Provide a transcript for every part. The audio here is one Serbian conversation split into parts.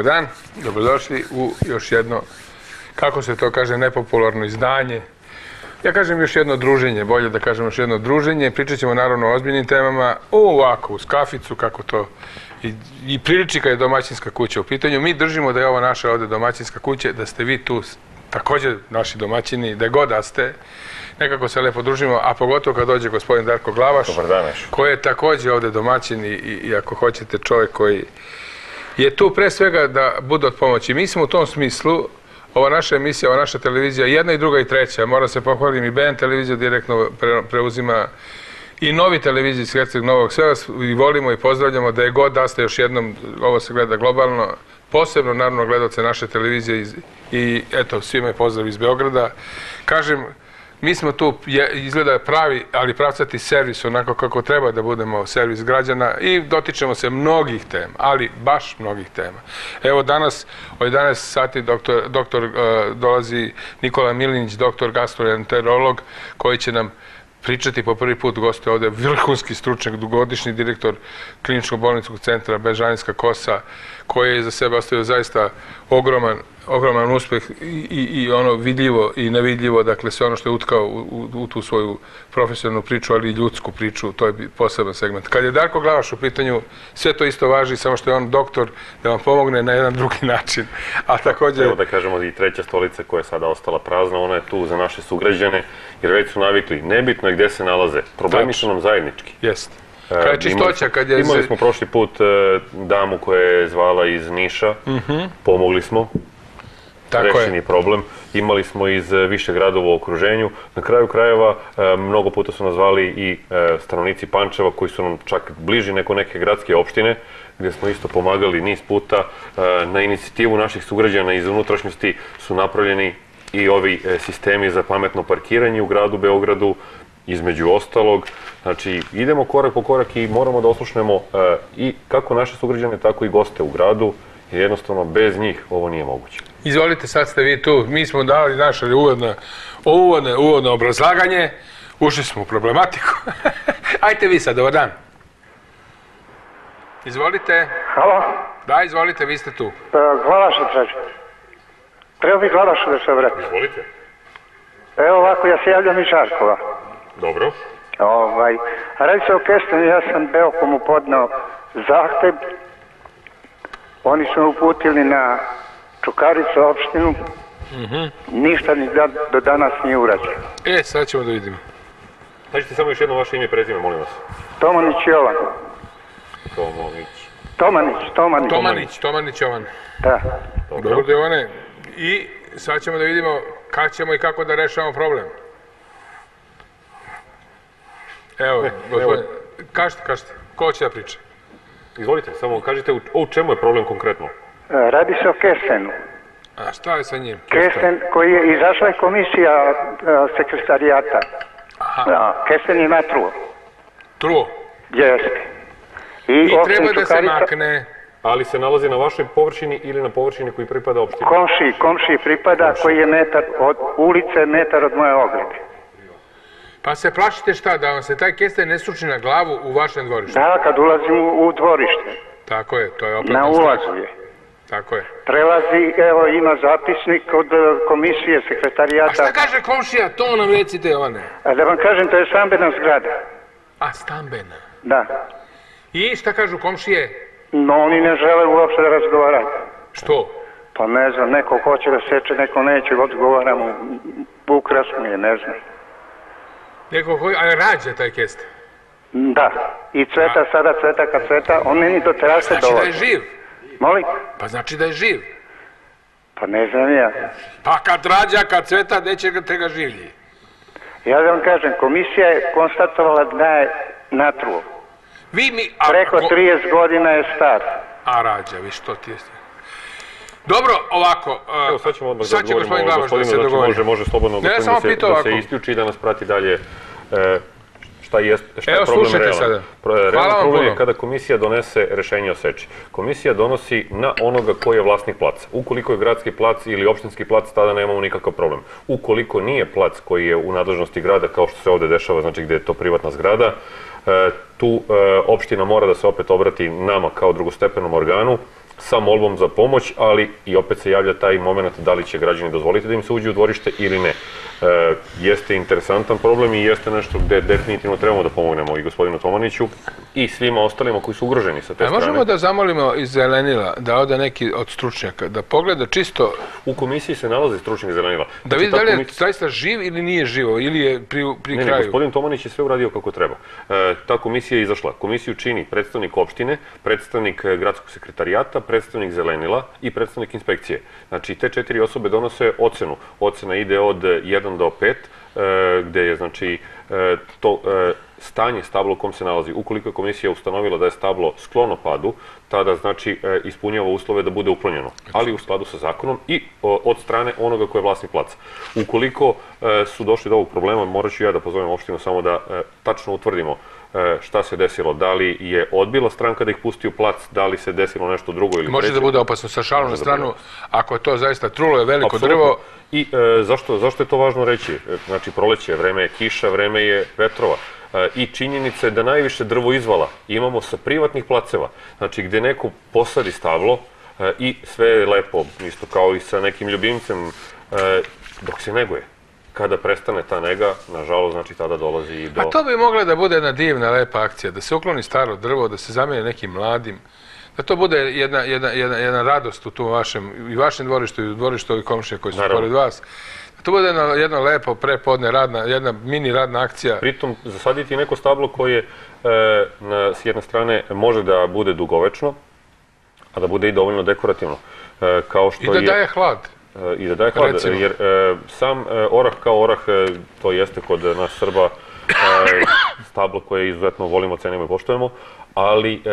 dobar dan, dobrodošli u još jedno, kako se to kaže, nepopularno izdanje. Ja kažem još jedno druženje, bolje da kažem još jedno druženje. Pričat ćemo naravno o ozbiljnim temama, ovako, uz kaficu, kako to i priliči kad je domaćinska kuća u pitanju. Mi držimo da je ovo naša ovde domaćinska kuća, da ste vi tu također naši domaćini, da god da ste, nekako se lepo družimo, a pogotovo kad dođe gospodin Darko Glavaš, koji je također ovde domaćin i ako hoćete čovjek koji je tu pre svega da bude od pomoći. Mi smo u tom smislu, ova naša emisija, ova naša televizija, jedna i druga i treća, moram se pohvalim, i BN televizija direktno preuzima i novi televiziji iz Herceg Novog. Sve vas i volimo i pozdravljamo, da je god da ste još jednom, ovo se gleda globalno, posebno naravno gledalce naše televizije i eto, svima je pozdrav iz Beograda. Kažem, mi smo tu, izgleda pravi, ali pravcati servis, onako kako treba da budemo servis građana i dotičemo se mnogih tema, ali baš mnogih tema. Evo danas, o 11 sati, dolazi Nikola Milinić, doktor gastroenterolog, koji će nam pričati po prvi put, gostuje ovde vrhunski stručnjak, dugogodišnji direktor Kliničkog bolničkog centra Bežanijska Kosa, koji je za sebe ostavio zaista ogroman uspeh i ono vidljivo i nevidljivo, dakle sve ono što je utkao u tu svoju profesionalnu priču, ali i ljudsku priču, to je poseban segment. Kad je Darko Glavaš u pitanju, sve to isto važi, samo što je on doktor da vam pomogne na jedan drugi način. A također... Evo da kažemo i treća stolica koja je sada ostala prazna, ona je tu za naše sugrađane, jer već su navikli, nebitno je gde se nalaze, problemi su nam zajednički. Jeste. Kada je čistoća, kad je... Imali smo prošli put damu koja je zvala iz Niša, pomogli smo, rešen je problem. Imali smo iz više gradova u okruženju. Na kraju krajeva mnogo puta su nas zvali i stanovnici Pančeva koji su nam čak bliži neke gradske opštine, gdje smo isto pomagali niz puta. Na inicijativu naših sugrađana iz unutrašnjosti su napravljeni i ovi sistemi za pametno parkiranje u gradu Beogradu, između ostalog. Znači, idemo korak po korak i moramo da oslušnemo i kako naše sugrađane, tako i goste u gradu, jer jednostavno bez njih ovo nije moguće. Izvolite, sad ste vi tu. Mi smo dali naše uvodno obrazlaganje, ušli smo u problematiku. Ajte vi sad, dobar dan. Izvolite. Halo? Da, izvolite, vi ste tu. Glavaša traži. Treba bi Glavaša da se obrati. Izvolite. Evo ovako, ja se javljam iz Žarkova. Dobro. Radi se o Kestenu, ja sam Beokomu podnao zahtev. Oni su me uputili na Čukaricu opštinu. Ništa ni do danas nije urađeno. Sad ćemo da vidimo. Kažite samo još jedno vaše ime i prezime, molim vas. Tomanić Jovan. Tomanić Jovan. Da. Dobro, Jovane. I sad ćemo da vidimo kad ćemo i kako da rešavamo problem. Evo, gospodin, kažete, ko će da priča? Izvolite, samo kažite u čemu je problem konkretno? Radi se o Kestenu. A šta je sa njim? Kesten koji je, izašla je komisija sekretarijata. Kesten je natruo. Truo? Jeste. I treba da se makne. Ali se nalazi na vašoj površini ili na površini koji pripada opštini? Komšiji pripada, koji je metar od ulice, metar od moje ograde. Pa se plašite šta, da vam se taj kesten ne sruči na glavu u vašem dvorištu? Da, kad ulazim u dvorište. Tako je, to je opravdan strah. Na ulazu je. Tako je. Prelazi, evo ima zapisnik od komisije, sekretarijata. A šta kaže komšija, to nam recite, Jovane? Da vam kažem, to je stambena zgrada. A, stambena? Da. I šta kažu komšije? No, oni ne žele uopšte da razgovaraju. Što? Pa ne znam, neko hoće da seče, neko neće, odgovaramo, ukrasno je, ne znam. Neko koji, ali rađa taj kesten? Da, i cveta sada, cveta kad cveta, on meni do terase dolazi. Znači da je živ? Molim? Pa znači da je živ? Pa ne znam ja. Pa kad rađa, kad cveta, gde će ga življi? Ja da vam kažem, komisija je konstatovala da je natruo. Preko 30 godina je star. A rađa, vi što ti jeste? Dobro, ovako. Evo sad ćemo odmah da odgovorimo gospodinu, može slobodno gospodinu da se isključi i da nas prati dalje šta je problem realan. Realan problem je kada komisija donese rešenje o seči. Komisija donosi na onoga koji je vlasnik placa. Ukoliko je gradski plac ili opštinski plac, tada nemamo nikakav problem. Ukoliko nije plac koji je u nadležnosti grada, kao što se ovde dešava, znači gde je to privatna zgrada, tu opština mora da se opet obrati nama kao drugostepenom organu, sa molbom za pomoć, ali i opet se javlja taj moment da li će građani dozvoliti da im se uđe u dvorište ili ne. Jeste interesantan problem i jeste nešto gde definitivno trebamo da pomognemo i gospodinu Tomaniću i svima ostalima koji su ugroženi sa te strane. Možemo da zamolimo iz Zelenila da ode neki od stručnjaka, da pogleda čisto... U komisiji se nalazi stručnjak iz Zelenila. Da vidi da li je zaista živ ili nije živo, ili je pri kraju. Ne, gospodin Tomanić je sve uradio kako treba. Ta komisija je izašla. Komisiju čini predstavnik opštine, predstavnik gradskog sekretarijata, predstavnik Zelenila i predstavnik inspekcije. Znači, te 4 osobe donose ocenu. Ocena ide od 1 do 5, gde je, znači, to stanje stabla u kom se nalazi. Ukoliko je komisija ustanovila da je stablo sklono padu, tada, znači, ispunjava uslove da bude uklonjeno, ali u skladu sa zakonom i od strane onoga ko je vlasnik placa. Ukoliko su došli do ovog problema, morat ću ja da pozovem opštinu samo da tačno utvrdimo šta se desilo, da li je odbila stranka da ih pusti u plac, da li se desilo nešto drugo ili treće. Može da bude opasno, sa šalom na stranu, ako je to zaista trulo je veliko drvo. I zašto je to važno reći? Znači, proleće, vreme je kiša, vreme je vetrova. I činjenica je da najviše drvo izvala imamo sa privatnih placeva. Znači, gde neko posadi stablo i sve je lepo, isto kao i sa nekim ljubimcem, dok se neguje. Kada prestane ta nega, nažalost, znači tada dolazi i do... A to bi mogla da bude jedna divna, lepa akcija, da se ukloni staro drvo, da se zameni nekim mladim, da to bude jedna radost u tom vašem dvorištu i u dvorištu ovih komšija koji su pored vas. Da to bude jedna lepo prepodne jedna mini radna akcija. Pritom, zasaditi neko stablo koje s jedne strane može da bude dugovečno, a da bude i dovoljno dekorativno. I da daje hlad. I da daje hlad, jer sam orah kao orah, to jeste kod nas Srba stablo koje izuzetno volimo, cenimo i poštujemo, ali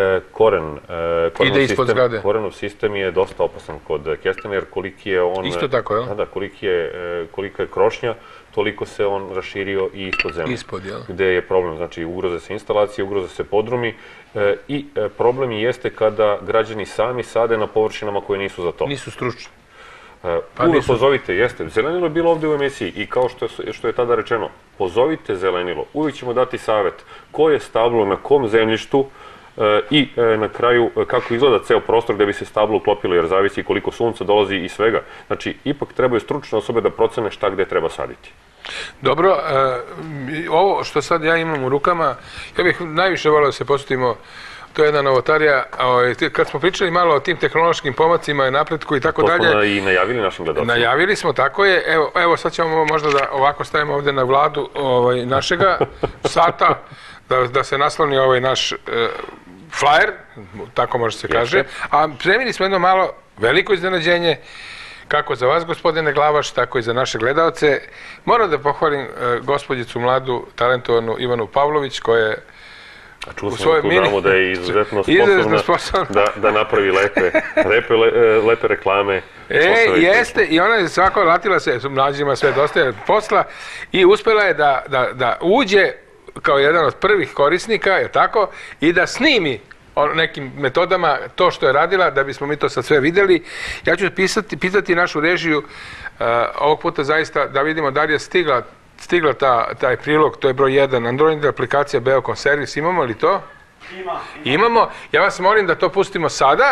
korenov sistem je dosta opasan kod kestena, jer koliki je on... Isto tako, jel? Da, kolika je krošnja, toliko se on raširio i ispod zemlje. Ispod, jel? Gde je problem, znači ugroze se instalacije, ugroze se podrumi i problem jeste kada građani sami sade na površinama koje nisu za to. Nisu stručni. Uvek pozovite, jeste. Zelenilo je bilo ovde u emisiji i kao što je tada rečeno, pozovite Zelenilo. Uvijek ćemo dati savjet koje je stablo na kom zemljištu i na kraju kako izgleda ceo prostor gde bi se stablo uklopilo, jer zavisi koliko sunca dolazi i svega. Znači, ipak trebaju stručne osobe da procene šta gde treba saditi. Dobro, ovo što sad ja imam u rukama, ja bih najviše volio da se posvetimo. To je jedna novotarija. Kad smo pričali malo o tim tehnološkim pomacima i napretku i tako dalje... To smo i najavili našim gledalcima. Najavili smo, tako je. Evo sad ćemo možda da ovako stavimo ovde na vladu našega sata, da se nasloni ovaj naš flyer, tako može se kaže. A spremili smo jedno malo veliko iznenađenje, kako za vas, gospodine Glavaš, tako i za naše gledalce. Moram da pohvalim gospođicu mladu, talentovanu Ivanu Pavlović, koja je čuo sam na tu damu da je izuzetno sposobna da napravi lepe reklame. Jeste, i ona je svako latila se, mlađima sve dosta posla i uspela je da uđe kao jedan od prvih korisnika, je tako, i da snimi nekim metodama to što je radila, da bismo mi to sad sve videli. Ja ću pitati našu režiju ovog puta zaista da vidimo da li je stigla taj prilog, to je broj 1, Android aplikacija Beocom Service, imamo li to? Imamo. Ja vas molim da to pustimo sada.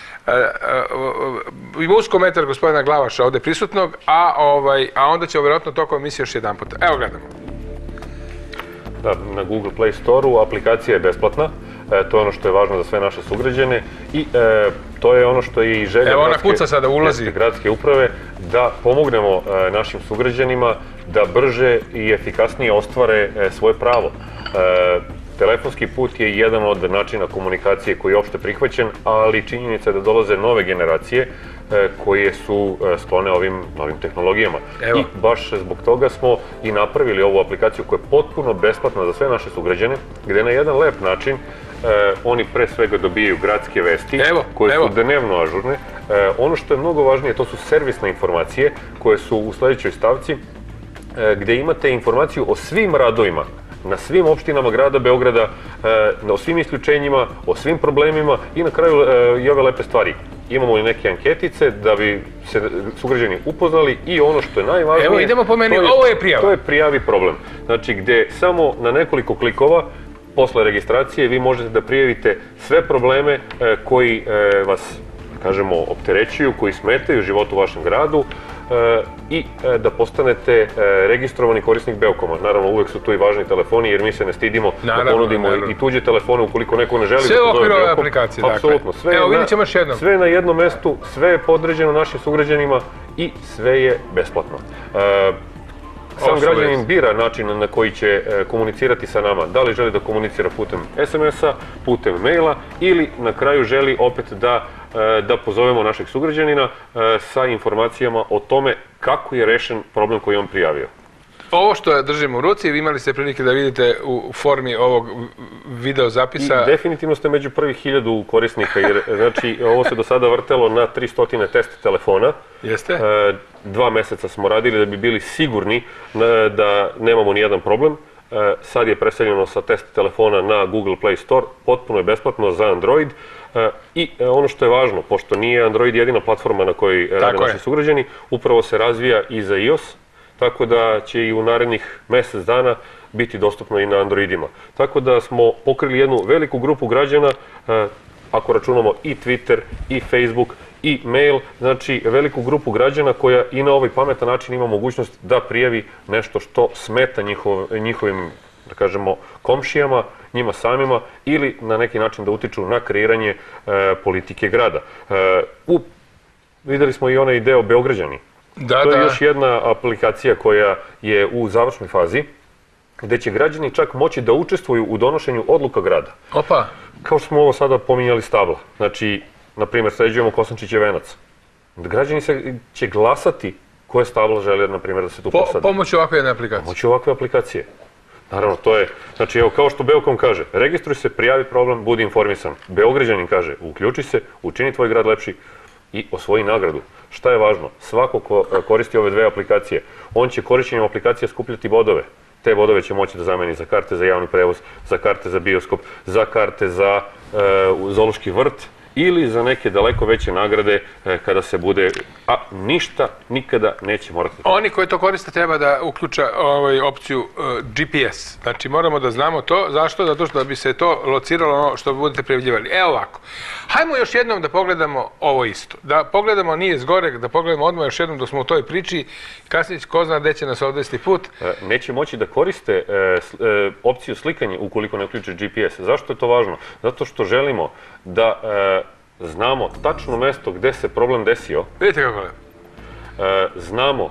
Ima uskometar gospodina Glavaša ovde prisutnog, a onda ćemo vjerojatno tokom emisije još jedan puta. Evo gledamo. Da, na Google Play Store-u aplikacija je besplatna. To je ono što je važno za sve naše sugrađane i to je ono što je i želja gradske uprave, da pomognemo našim sugrađanima da brže i efikasnije ostvare svoje pravo. Telefonski put je jedan od načina komunikacije koji je opšte prihvaćen, ali činjenica je da dolaze nove generacije koje su sklone ovim novim tehnologijama. I baš zbog toga smo i napravili ovu aplikaciju koja je potpuno besplatna za sve naše sugrađane, gde na jedan lep način oni pre svega dobijaju gradske vesti koje su dnevno ažurne. Ono što je mnogo važnije, to su servisne informacije koje su u sledećoj stavci, gde imate informaciju o svim radovima na svim opštinama grada Beograda, o svim isključenjima, o svim problemima i na kraju i ove lepe stvari. Imamo i neke anketice da bi se sugrađani upoznali i ono što je najvažnije... Evo idemo po meni, ovo je prijava. To je prijavi problem. Znači gde samo na nekoliko klikova posle registracije vi možete da prijavite sve probleme koji vas kažemo, opterećuju, koji smetaju životu u vašem gradu i da postanete registrovani korisnik Beokoma. Naravno, uvek su tu i važni telefoni, jer mi se ne stidimo da ponudimo i tuđe telefone ukoliko neko ne želi da pozove Beokom. Sve u okviru ove aplikacije, dakle. Apsolutno. Evo, vidit ćemo još jednom. Sve na jednom mestu, sve je podređeno našim sugrađanima i sve je besplatno. Sam građanin bira način na koji će komunicirati sa nama. Da li želi da komunicira putem SMS-a, putem maila ili na kraju želi opet da pozovemo našeg sugrađanina sa informacijama o tome kako je rešen problem koji je on prijavio. Ovo što držimo u ruci, vi imali ste prilike da vidite u formi ovog video zapisa. I definitivno ste među prvih 1000 korisnika, jer znači ovo se do sada vrtelo na 300 test telefona. Jeste? 2 meseca smo radili da bi bili sigurni da nemamo nijedan problem. Sad je preseljeno sa test telefona na Google Play Store, potpuno je besplatno za Android. I ono što je važno, pošto nije Android jedina platforma na kojoj rade naši sugrađani, upravo se razvija i za iOS, tako da će i u narednih mjesec dana biti dostupno i na Androidima. Tako da smo pokrili jednu veliku grupu građana, ako računamo i Twitter, i Facebook, i mail, znači veliku grupu građana koja i na ovaj pametan način ima mogućnost da prijavi nešto što smeta njihovim, da kažemo, komšijama, njima samima ili na neki način da utiču na kreiranje politike grada. Videli smo i onaj deo Beograđani. To je još jedna aplikacija koja je u završnoj fazi, gde će građani čak moći da učestvuju u donošenju odluka grada. Opa! Kao što smo ovo sada pominjali stabla. Znači, na primjer, sređujemo Kosančićev venac. Građani će glasati koje stabla žele, na primjer, da se tu posade. Pomoću ovakve jedne aplikacije? Pomoću ovakve aplikacije. Naravno, to je, znači, evo, kao što Beokom kaže, registruj se, prijavi problem, budi informisan. Beograđanin kaže, uključi se, učini tvoj grad lepši i osvoji nagradu. Šta je važno? Svako ko koristi ove dve aplikacije, on će korišćenjem aplikacije skupljati bodove. Te bodove će moći da zameni za karte za javni prevoz, za karte za bioskop, za karte za zoološki vrt ili za neke daleko veće nagrade kada se bude, a ništa nikada neće morati. Oni koji to koriste treba da uključa opciju GPS. Znači moramo da znamo to. Zašto? Zato što da bi se to lociralo ono što budete prijavljivali. Evo ovako. Hajmo još jednom da pogledamo ovo isto. Da pogledamo nije zgorek, da pogledamo odmah još jednom dok smo u toj priči. Kasnije ko zna gde će nas odvesti put. Neće moći da koriste opciju slikanje ukoliko ne uključe GPS. Zašto je to važno? Zato što želimo da znamo tačno mesto gde se problem desio. Vidite kako je. Znamo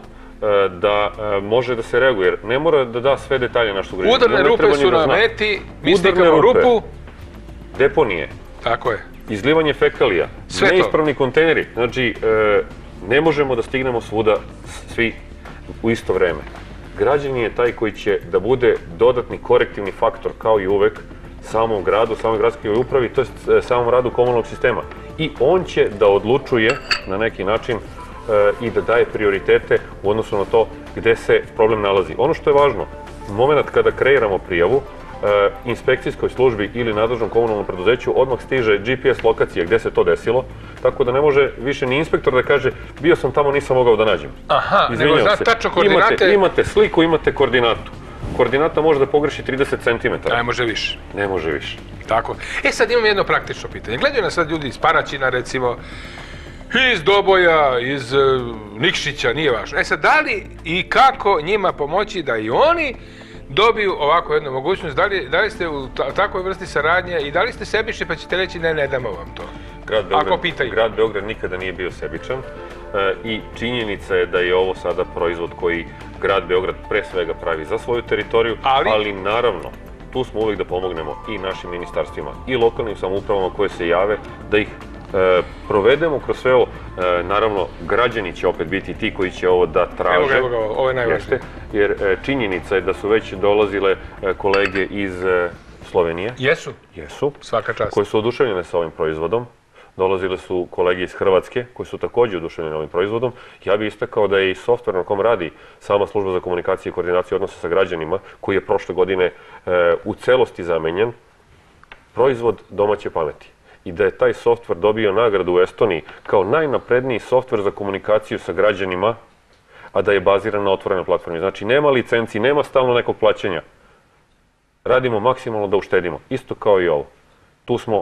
da može da se reaguje, jer ne mora da da sve detalje naš sugrađanin. Udarne rupe su na meti, mi slikamo rupu. Deponije. Tako je. Izlivanje fekalija. Neispravni kontejneri. Znači, ne možemo da stignemo svuda svi u isto vreme. Građanin je taj koji će da bude dodatni korektivni faktor, kao i uvek, samom gradu, samoj gradskoj upravi, to je samom radu komunalnog sistema. I on će da odlučuje na neki način i da daje prioritete u odnosu na to gde se problem nalazi. Ono što je važno, moment kada kreiramo prijavu, inspekcijskoj službi ili nadležnom komunalnom preduzeću odmah stiže GPS lokacija gde se to desilo, tako da ne može više ni inspektor da kaže bio sam tamo, nisam mogao da nađem. Aha, nego zna tačno koordinate. Imate sliku, imate koordinatu. Koordinata može da pogreši 30 cm. Ne može više. Ne može više. Tako. Sad imam jedno praktično pitanje. Gledaju nas sad ljudi iz Paraćina, recimo, iz Doboja, iz Nikšića, nije važno. Sad, da li i kako njima pomoći da i oni dobiju ovako jednu mogućnost? Da li ste u takvoj vrsti saradnje i da li ste sebični pa ćete reći ne damo vam to? Grad Beograd nikada nije bio sebičan i činjenica je da je ovo sada proizvod koji grad Beograd pre svega pravi za svoju teritoriju, ali naravno tu smo uvijek da pomognemo i našim ministarstvima i lokalnim samoupravama koje se jave da ih provedemo kroz sve ovo. Naravno, građani će opet biti ti koji će ovo da traže. Evo ga, ovo je najvažnije. Jer činjenica je da su već dolazile kolege iz Slovenije. Jesu? Jesu. Svaka čast. Koji su oduševljene sa ovim proizvodom. Dolazile su kolege iz Hrvatske koji su također oduševljeni ovim proizvodom. Ja bih istakao da je i softver na kom radi sama služba za komunikaciju i koordinaciju odnosa sa građanima, koji je prošle godine u celosti zamenjen, proizvod domaće pameti. I da je taj softver dobio nagradu u Estoniji kao najnapredniji softver za komunikaciju sa građanima, a da je baziran na otvorenoj platformi. Znači, nema licenci, nema stalno nekog plaćanja. Radimo maksimalno da uštedimo. Isto kao i ovo. Tu smo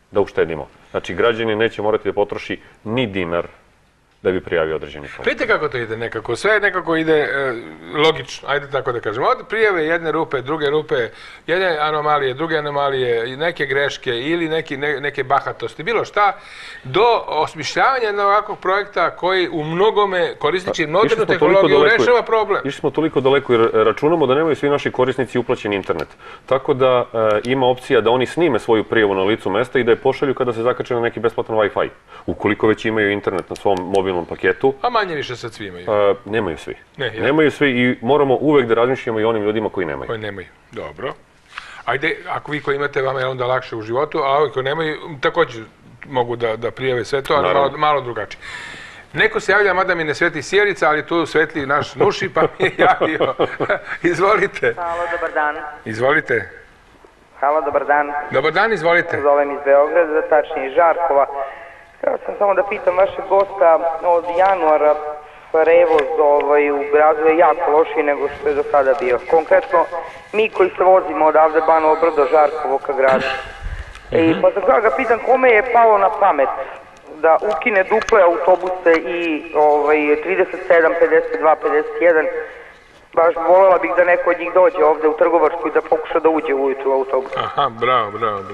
da uštedimo. Znači, građanin neće morati da potroši ni dinar da bi prijavio određeni problem. Vidite kako to ide nekako, sve nekako ide logično, ajde tako da kažemo. Od prijave jedne rupe, druge rupe, jedne anomalije, druge anomalije, neke greške ili neke bahatosti, bilo šta, do osmišljavanja jednog ovakvog projekta koji u mnogome, koristeći modernu tehnologiju, rešava problem. Išli smo toliko daleko jer računamo da nemaju svi naši korisnici uplaćen internet. Tako da ima opcija da oni snime svoju prijavu na licu mesta i da je pošalju kada se zakače na neki besplatan Wi-Fi. Ukoliko već imaju internet na svom mobilnom paketu. A manje više sad svi imaju. Nemaju svi. Nemaju svi i moramo uvek da razmišljamo i onim ljudima koji nemaju. Koji nemaju, dobro. Ajde, ako vi koji imate, vama je onda lakše u životu, a ovi koji nemaju, također mogu da prijave sve to, ali malo drugačije. Neko se javlja, mada mi ne sveti sjelica, ali tu svetli naš Nuši, pa mi je javio. Izvolite. Halo, dobar dan. Izvolite. Halo, dobar dan. Dobar dan, izvolite. Zovem iz Beograda, tačnije iz Žarkova. Htio sam samo da pitam vašeg gosta, od januara prevoz u gradu je jako lošiji nego što je do sada bio. Konkretno, mi koji se vozimo odavde Banovo Brdo, Žarkovo ka gradu. Pa sam htio ga pitam kome je palo na pamet da ukine duple autobuse i 37, 52, 51. Baš voljela bih da neko od njih dođe ovde u Trgovačku i da pokuša da uđe ujutru u autobus. Aha, bravo.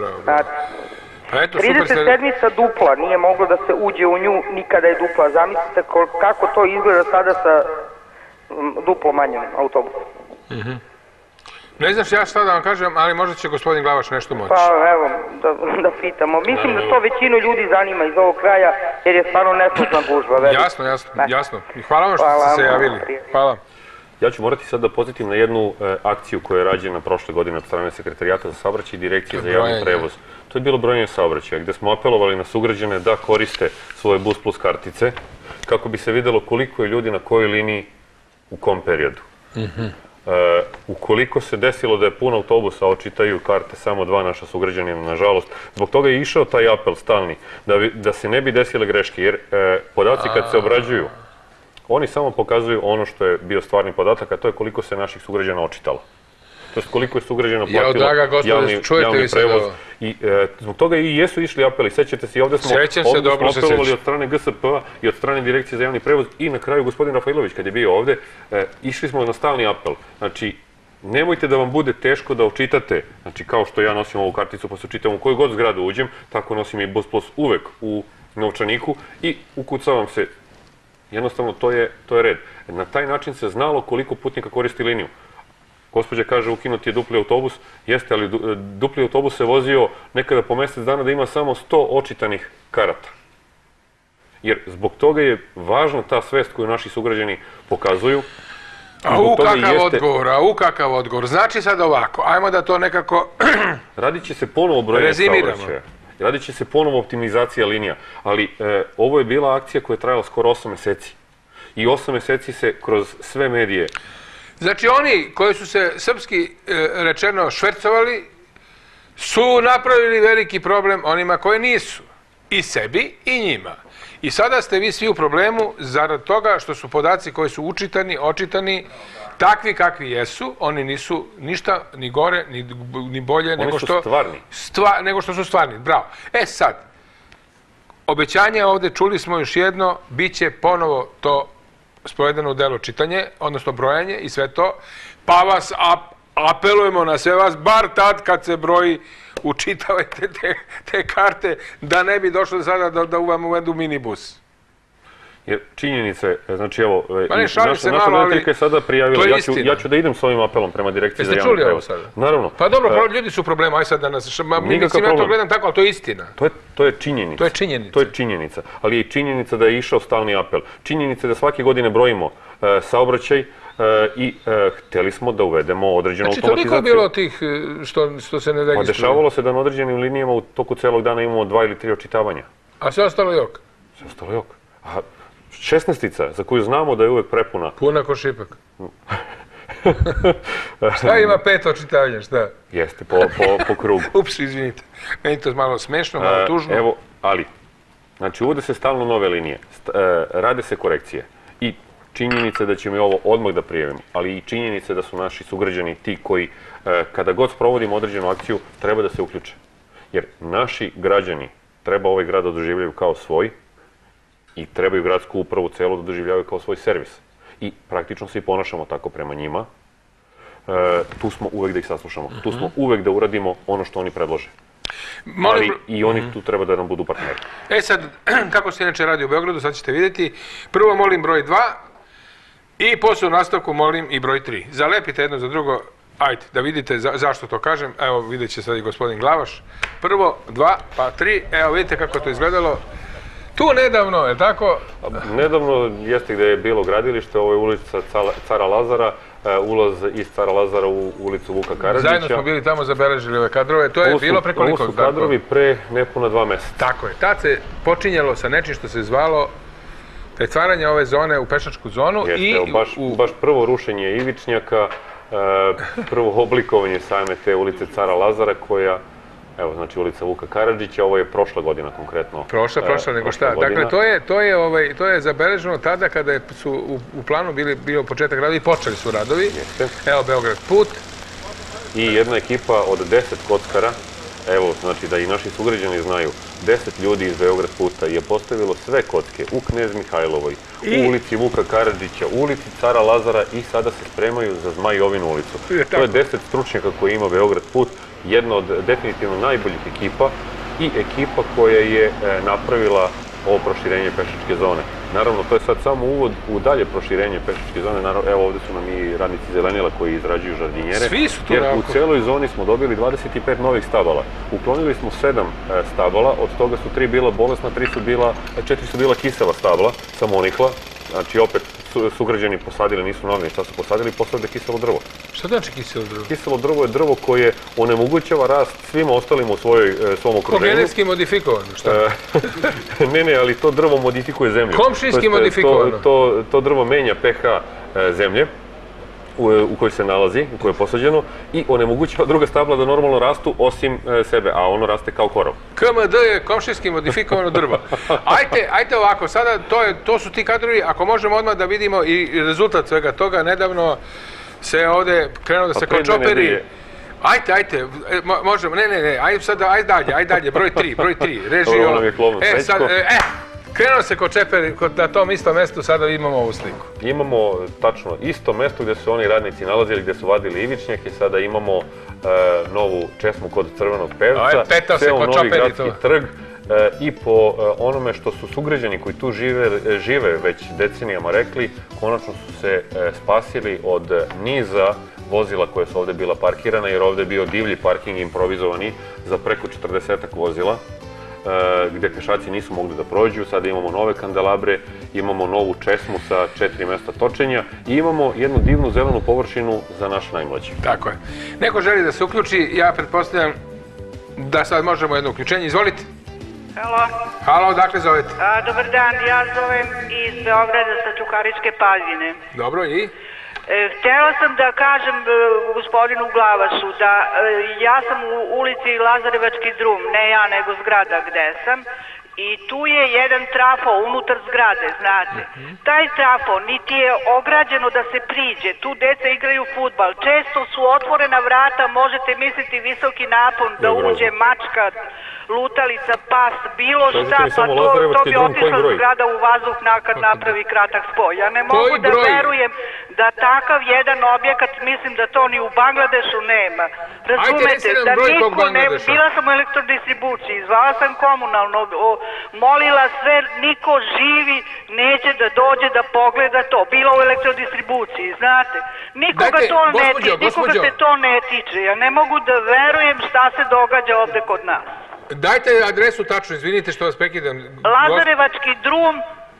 37. dupla, nije moglo da se uđe u nju, nikada je dupla. Zamislite kako to izgleda sada sa duplo manjim autobusom. Ne znaš ja šta da vam kažem, ali možda će gospodin Glavaš nešto moći. Pa evo, da pitamo. Mislim da to većinu ljudi zanima iz ovog kraja, jer je stvarno neslušna gužva. Jasno. Hvala vam što ste se javili. Hvala. Ja ću morati sad da podsjetim na jednu akciju koja je rađena prošle godine od strane Sekretarijata za saobraćaj i Direkcije za javni prevoz. To je bilo brojanje saobraćaja, gde smo apelovali na sugrađane da koriste svoje Bus Plus kartice, kako bi se videlo koliko je ljudi na kojoj liniji u kom periodu. Ukoliko se desilo da je pun autobusa, očitaju karte samo 2 naša sugrađanina, nažalost. Zbog toga je išao taj apel stalni, da se ne bi desile greške, jer podaci kad se obrađuju, oni samo pokazuju ono što je bio stvarni podatak, a to je koliko se naših sugrađana očitalo. To je koliko je sugrađana platilo javni prevoz. I zbog toga i jesu išli apeli. Sećate se, i ovde smo apelovali od strane GSP-a i od strane Direkcije za javni prevoz i na kraju gospodin Rafailović, kad je bio ovde, išli smo na stalni apel. Znači, nemojte da vam bude teško da očitate, znači kao što ja nosim ovu karticu pa se očitam u koju god zgradu uđem, tako nosim i Bus Plus uvek u novčaniku i ukucavam se. Jednostavno, to je red. Na taj način se znalo koliko putnika koristi liniju. Gospođa kaže ukinuti je dupli autobus, jeste, ali dupli autobus se vozio nekada po mesec dana da ima samo 100 očitanih karata. Jer zbog toga je važna ta svest koju naši sugrađani pokazuju. Kakav odgovor. Znači sad ovako, ajmo da to nekako radit će se ponovo brojanje saobraćaja. Radit će se ponovo optimizacija linija, ali ovo je bila akcija koja je trajala skoro 8 meseci. I 8 meseci se kroz sve medije... Znači oni koji su se srpski rečeno švercovali su napravili veliki problem onima koji nisu. I sebi i njima. I sada ste vi svi u problemu zarad toga što su podaci koji su očitani, takvi kakvi jesu, oni nisu ništa ni gore, ni bolje nego što su stvarni. Bravo. Sad, obećanje ovde, čuli smo još jedno, bit će ponovo to sprovedeno u delo čitanje, odnosno brojanje i sve to, pa vas apelujemo na sve vas, bar tad kad se broji, učitavajte te karte, da ne bi došlo sada da vam uvedu minibus. Jer činjenice, znači evo, naša gledateljka je sada prijavila, ja ću da idem s ovim apelom prema Direkciji za javni prevoz. Jeste čuli ovo sada? Naravno. Pa dobro, ljudi su problema, aj sad da nas... Mislim, ja to gledam tako, ali to je istina. To je činjenica. To je činjenica. Ali je i činjenica da je išao stalni apel. Činjenica da svake godine brojimo saobraćaj i hteli smo da uvedemo određenu automatizaciju. Znači, toliko je bilo tih što se ne registruju? Pa dešavalo se da na određenim linijama u toku celog dana imamo 2 ili 3 očitavanja. A sve ostalo jok? Sve ostalo jok. 16-ica, za koju znamo da je uvek prepuna. Puna ko šipak. Šta ima 5 očitavanja, šta? Jeste, po krugu. Ups, izvinite. Meni to malo smešno, malo tužno. Evo, ali, znači uvode se stalno nove linije, rade se korekcije i činjenice da ćemo i ovo odmah da prijavimo, ali i činjenice da su naši sugrađani ti koji, kada god sprovodimo određenu akciju, treba da se uključe. jer naši građani treba ovaj grad da doživljaju kao svoj i trebaju gradsku upravu celu da doživljavaju kao svoj servis. I praktično se i ponašamo tako prema njima. Tu smo uvek da ih saslušamo. Tu smo uvek da uradimo ono što oni predlože. Ali i oni tu treba da nam budu partneri. Sad, kako se inače radi u Beogradu, sad ćete vidjeti. Prvo molim broj 2 i posle u nastavku molim i broj 3. Zalepite jedno za drugo, ajde, da vidite zašto to kažem. Evo, vidjet će sad i gospodin Glavaš. Prvo, 2, pa 3. Evo, vidite kako je to izgledalo. Tu nedavno, je tako? Nedavno jeste gde je bilo gradilište, ovo je ulica Cara Lazara, ulaz iz Cara Lazara u ulicu Vuka Karadžića. Zajedno smo bili tamo, zabeležili ove kadrove, to je bilo pre koliko? Ovo su kadrovi pre nepuna 2 meseca. Tako je, tad se počinjalo sa nečim što se zvalo pretvaranje ove zone u pešačku zonu. Jeste, baš prvo rušenje ivičnjaka, prvo oblikovanje same te ulice Cara Lazara koja, evo, znači ulica Vuka Karadžića, ovo je prošla godina konkretno. Prošla, nego šta? Dakle, to je zabeleženo tada kada su u planu bio početak rada i počeli su radovi. Evo, Beograd put. I jedna ekipa od 10 kockara, evo, znači da i naši sugrađani znaju, 10 ljudi iz Beograd puta je postavilo sve kocke u Knez Mihajlovoj, u ulici Vuka Karadžića, u ulici Cara Lazara i sada se spremaju za Zmajovinu ulicu. To je 10 stručnjaka koji ima Beograd put, jedna od definitivno najboljih ekipa i ekipa koja je napravila ovo proširenje pešačke zone. Naravno, to je sad samo uvod u dalje proširenje pešačke zone. Evo, ovde su nam i radnici Zelenila koji izrađuju žardinjere. Svi su tu jer u celoj zoni smo dobili 25 novih stabala. Uklonili smo 7 stabala, od toga su 3 bila bolesna, 4 su bila kisela stabla, samonikla. Znači, opet, sugrađani posadili, nisu novi, šta su posadili, posade kiselo drvo. Šta znači kiselo drvo? Kiselo drvo je drvo koje onemogućava rast svima ostalima u svom okruženju. Genetski modifikovano, šta? Ne, ali to drvo modifikuje zemlju. Komšinski modifikovano? To drvo menja pH zemlje u kojoj se nalazi, u kojoj je posađeno i onemogućava druga stabla da normalno rastu osim sebe, a ono raste kao korov. KMD je komšinski modifikovano drvo. Ajte ovako, sada to su ti kadrovi, ako možemo odmah da vidimo i rezultat svega toga, nedavno se ovde krenuo da se kočoperi. Ajte, možemo, ne, ajde dalje, broj 3, režio. Ovo nam je Klovno Srećko. Krenuo se kočeperi na tom istom mestu, sada imamo ovu sliku. Imamo tačno isto mesto gde su oni radnici nalazili, gde su vadili ivičnjake, sada imamo novu česmu kod Crvenog pevca, ceo novi gradski trg i po onome što su sugrađani koji tu žive već decenijama rekli, konačno su se spasili od niza vozila koje su ovde bila parkirana, jer ovde je bio divlji parking improvizovani za preko 40-ak vozila, gde pešaci nisu mogli da prođu. Sada imamo nove kandelabre, imamo novu česmu sa 4 mesta točenja i imamo jednu divnu zelenu površinu za naš najmlađi. Tako je. Neko želi da se uključi, ja pretpostavljam da sad možemo jedno uključenje. Izvolite. Halo, odakle zovete? Dobar dan, ja zovem iz Beograda sa Čukaričke Paljine. Dobro, i? Htjela sam da kažem gospodinu Glavašu da ja sam u ulici Lazarevački drum, ne ja nego zgrada gde sam, i tu je jedan trafo unutar zgrade, znate. Taj trafo niti je ograđeno da se priđe, tu deca igraju fudbal, često su otvorena vrata, možete misliti visoki napon da uđe mačka, lutalica, pas, bilo šta, pa to bi otišla zgrada u vazduh kad napravi kratak spoj. Ja ne mogu da verujem da takav jedan objekat, mislim da to ni u Bangladešu nema. Razumete, da niko ne... Bila sam u elektrodistribuciji, zvala sam komunalno, molila sve, niko živi neće da dođe da pogleda to. Bila u elektrodistribuciji, znate. Nikoga se to ne tiče. Ja ne mogu da verujem šta se događa ovde kod nas. Dajte adresu tačno, izvinite što vas prekidam. Lazarevački drum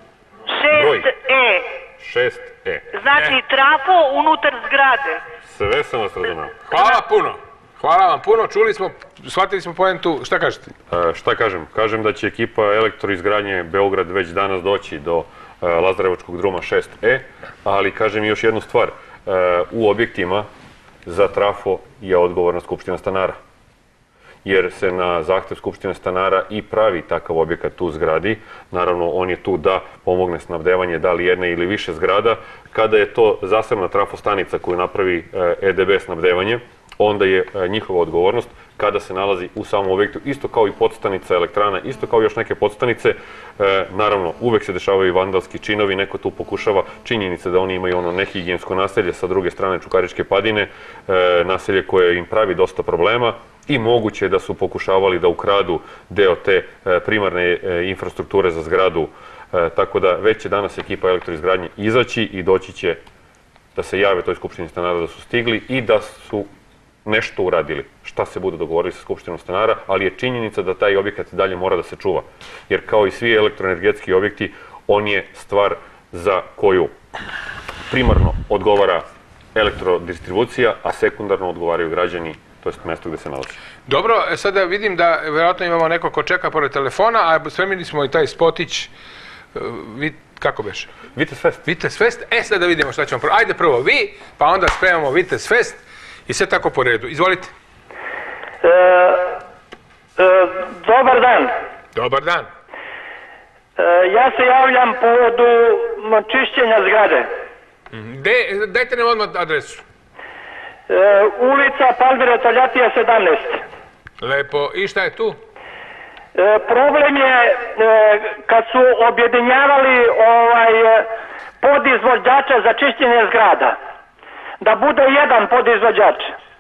6E. 6E. Znači trafo unutar zgrade. Sve sam vas razumeo. Hvala vam puno, čuli smo, shvatili smo pojentu, šta kažete? Šta kažem? Kažem da će ekipa elektroizgradnje Beograd već danas doći do Lazarevačkog druma 6E, ali kažem još jednu stvar, u objektima za trafo je odgovorna Skupština stanara. Jer se na zahtev Skupštine stanara i pravi takav objekat u zgradi. Naravno, on je tu da pomogne snabdevanje da li jedne ili više zgrada. Kada je to zasebna trafostanica koju napravi EDB snabdevanje, onda je njihova odgovornost kada se nalazi u samom objektu, isto kao i podstanica elektrana, isto kao i još neke podstanice. Naravno, uvek se dešavaju i vandalski činovi, neko tu pokušava, činjenice da oni imaju ono nehigijensko naselje sa druge strane Čukaričke padine, naselje koje im pravi dosta problema i moguće je da su pokušavali da ukradu deo te primarne infrastrukture za zgradu, tako da već će danas ekipa elektroizgradnje izaći i doći će da se jave toj Skupštini stanara da su stigli i da su nešto uradili, šta se budu dogovorili sa Skupštinom stanara, ali je činjenica da taj objekat dalje mora da se čuva. Jer kao i svi elektroenergetski objekti, on je stvar za koju primarno odgovara elektrodistribucija, a sekundarno odgovaraju građani, to je mesto gde se nalazi. Dobro, sada vidim da vjerojatno imamo neko ko čeka pored telefona, a spremili smo i taj spotić, kako beše? Vitez Fest. Vitez Fest, sad da vidimo šta ćemo prvo. Ajde prvo vi, pa onda spremamo Vitez Fest i sve tako po redu. Izvolite. Dobar dan. Dobar dan. Ja se javljam povodu čišćenja zgrade. Dajte nam odmah adresu. Ulica Palmira Toljatija 17. Lepo. I šta je tu? Problem je kad su objedinjavali podizvođača za čišćenje zgrada, da bude jedan podizvođač.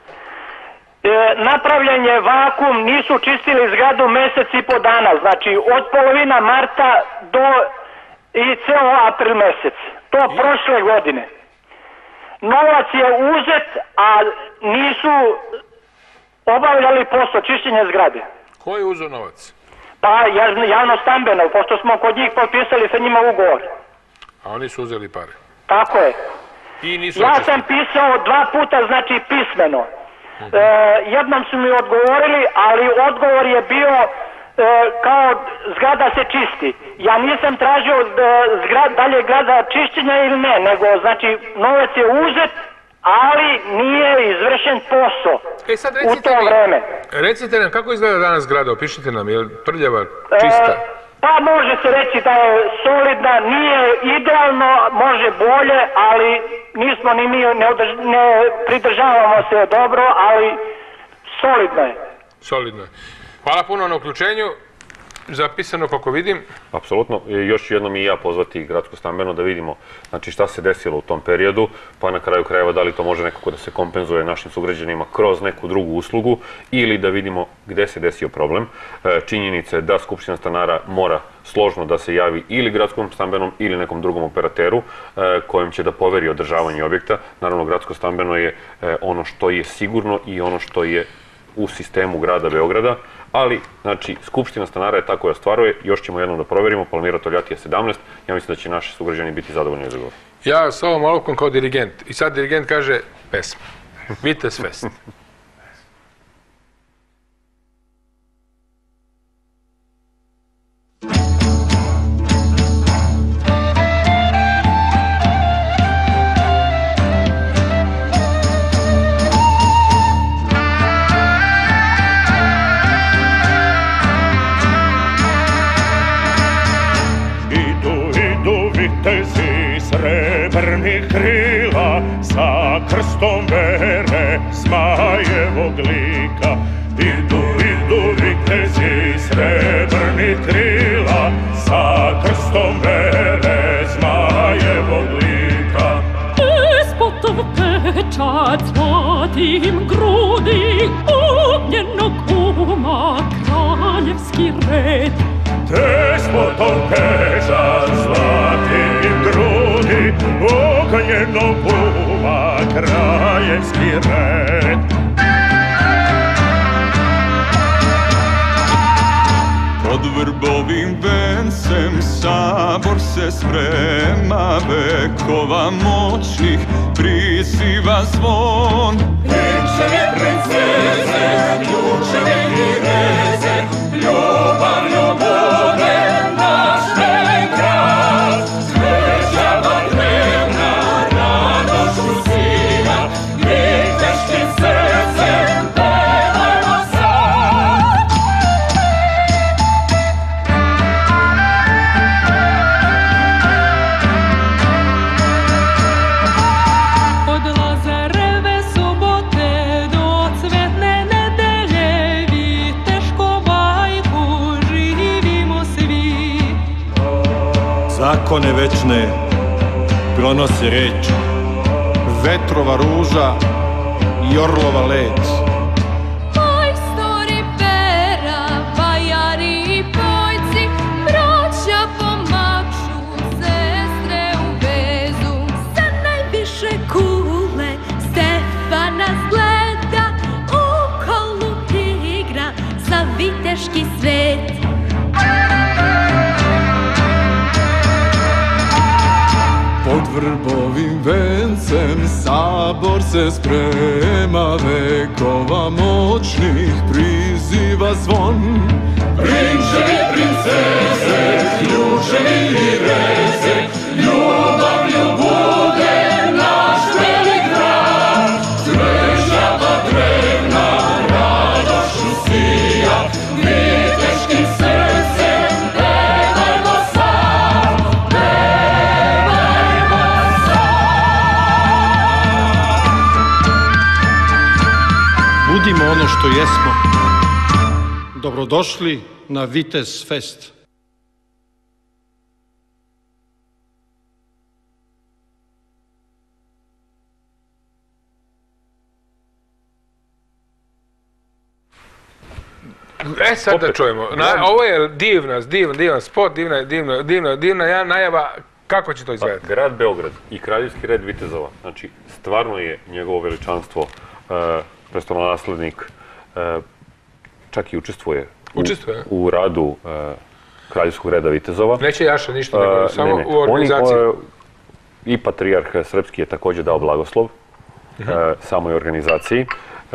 Napravljen je vakum, nisu čistili zgradu mjesec i po dana, znači od polovina marta do i ceo april mjesec. To prošle godine. Novac je uzet, a nisu obavljali posao čišćenja zgrade. Ko je uzeo novac? Pa javno stambeno, pošto smo kod njih potpisali sa njima ugovor. A oni su uzeli pare? Tako je. Ja sam pisao 2 puta, znači pismeno. Jednom su mi odgovorili, ali odgovor je bio kao zgrada se čisti. Ja nisam tražio dalje zgrada čišćenja ili ne, nego znači novac je uzet, ali nije izvršen posao u to vreme. Recite nam, kako izgleda danas zgrada? Opišite nam, je li prljava, čista? Pa može se reći da je solidna, nije idealno, može bolje, ali nismo ni mi, ne pridržavamo se dobro, ali solidno je. Solidno je. Hvala puno na uključenju. Zapisano kako vidim. Apsolutno. Još jednom i ja pozvati gradsko stambeno da vidimo šta se desilo u tom periodu, pa na kraju krajeva da li to može nekako da se kompenzuje našim sugrađanima kroz neku drugu uslugu ili da vidimo gde se desio problem. Činjenica je da Skupština stanara mora složno da se javi ili gradskom stambenom ili nekom drugom operateru kojem će da poveri održavanje objekta. Naravno, gradsko stambeno je ono što je sigurno i ono što je u sistemu grada Beograda, ali, znači, Skupština stanara je tako je ostvaruje, još ćemo jednom da proverimo, Palmira Toljatija 17, ja mislim da će naši sugrađani biti zadovoljni za govor. Ja s ovom olovkom kao dirigent, i sad dirigent kaže pesma, Vitez Fest. Srebrnih krila sa krstom vere zmajevog lika. Idu vitezi srebrnih krila sa krstom vere zmajevog lika. Despotov pečat zlatim grudi ognjenog uma kraljevski red. Despotov pečat zlatim grudi ognjenog uma kraljevski red. Pod vrbovim vencem sabor se sprema, vekova moćnih priziva zvon. Ključeve princeze, ključeve i veze, ljubavlju bude naš velik grad. Svećava drevna, radošću sina, viteškim srcem pevajmo sad. Od Lazareve subote do zakone večne pronosi reč, vetrova ruža i orlova let. Majstori pera, vajari i pojci, braća pomaču, sestre u vezu. Sa najviše kule Stefana zgleda, u kolu igra za viteški svet. Pod vrbovim vencem sabor se sprema, vekova moćnih priziva zvon. Prinčevi, princeze, ključevi i reze, ljubavlju bude naš velik grad. Sveža pa drevna, radošću sija, viteškim srcem pevajmo sad, pevajmo sad. Budimo ono što jesmo. Dobrodošli na Vitez Fest. Sad da čujemo. Ovo je divan spot, divna najava. Kako će to izgledati? Grad Beograd i Kraljevski red vitezova, znači stvarno je njegovo veličanstvo prestolonaslednik, čak i učestvuje u radu Kraljevskog reda vitezova. Neće Jaša ništa, nego samo u organizaciji. I patrijarh srpski je također dao blagoslov samoj organizaciji.